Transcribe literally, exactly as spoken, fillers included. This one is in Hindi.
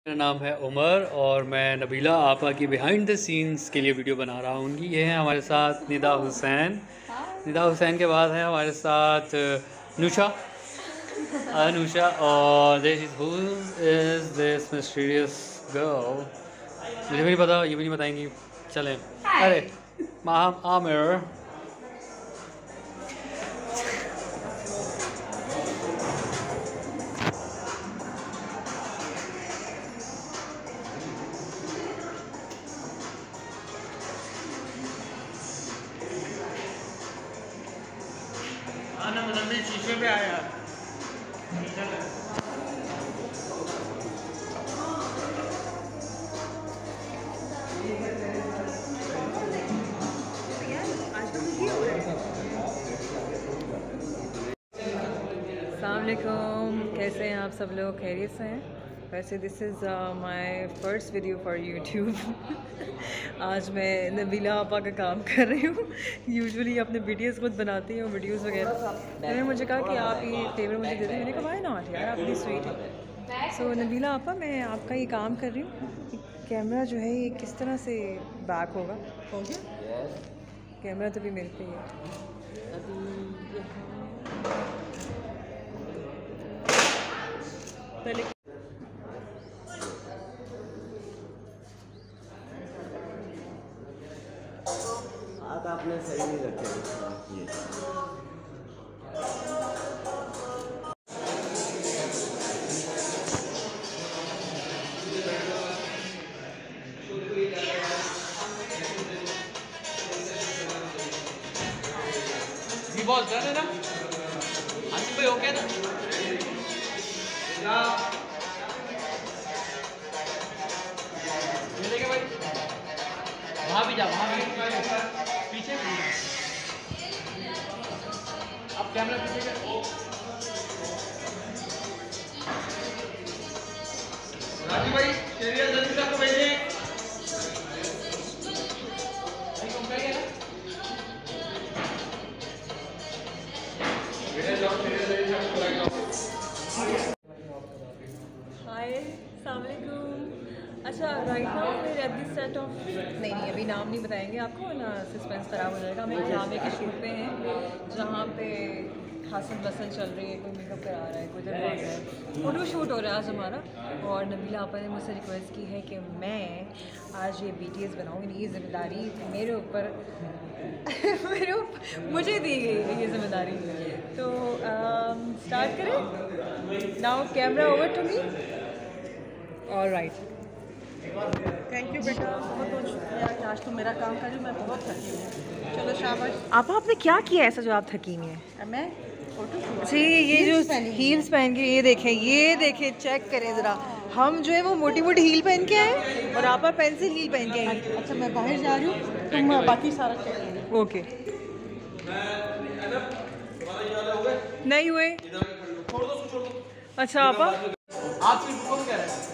मेरा नाम है उमर और मैं नबीला आपा की बिहाइंड द सीन्स के लिए वीडियो बना रहा हूँ। ये हैं हमारे साथ निदा हुसैन। निदा हुसैन के बाद है हमारे साथ नुशा अनुषा और this is this mysterious girl. मुझे भी नहीं पता, ये भी नहीं बताएंगी। चलें। अरे माहम आमिर। आना मतलब शीशे पे आया। अस्सलामुअलैकुम, कैसे हैं आप सब लोग? खैरियत से हैं? वैसे this is my first video for YouTube. आज मैं नबीला आपा का काम कर रही हूँ। यूजुअली अपने वीडियोस खुद बनाती हूँ, वीडियोस वगैरह। उन्होंने मुझे कहा कि आप ये फेवर मुझे दे दें। मैंने कहा व्हाई नॉट यार, आप बड़ी स्वीट है। सो नबीला आपा, मैं आपका ये काम कर रही हूँ। कैमरा जो है ये किस तरह से बैक होगा? हो गया कैमरा तो भी मेरे पे ही है अभी। पहले हाथ आपने सही नहीं रखे। ये जी बॉल डन है ना? आसिफ भाई ओके ना? ये देखे भाई, वहाँ भी जा, वहाँ भी पीछे अब कैमरा पीछे कर। राजू भाई सीरियल जल्दी से आपको भेजें। हाय, अस्सलाम वालेकुम। अच्छा, राइट नाउ मेरे एट दिस सेट ऑफ नहीं नहीं अभी नाम नहीं बताएंगे आपको ना, सस्पेंस ख़राब हो जाएगा। हम एक ड्रामे के शूट पे हैं जहाँ पे हसल बसल चल रही है, कोई मेकअप करा रहा है, कोई इधर भाग रहा है। फोटो शूट हो रहा है आज हमारा। और नबीला आपा ने मुझसे रिक्वेस्ट की है कि मैं आज ये बी टी एस बनाऊँ। ये जिम्मेदारी मेरे ऊपर मेरे ऊपर मुझे दी गई है ये जिम्मेदारी। तो स्टार्ट करें। Now camera over to me. Alright, thank you बेटा, बहुत बहुत शुक्रिया कि आज तुम मेरा काम कर रही हो। मैं बहुत थकी हूँ। चलो शाबाश। आपा आपने क्या किया ऐसा जो आप थकी हुई हैं? अब मैं फोटो शूट जी, ये जो हील्स पहन के, ये देखें ये देखें, चेक करें ज़रा। हम जो है वो मोटी मोटी हील पहन के आए और आपा पेंसिल हील पहन के आए। अच्छा, मैं बाहर जा रही हूँ, तुम बाकी सारा चेक करो। ओके, नहीं हुए। अच्छा आपा, आज की कौन कह रहा है?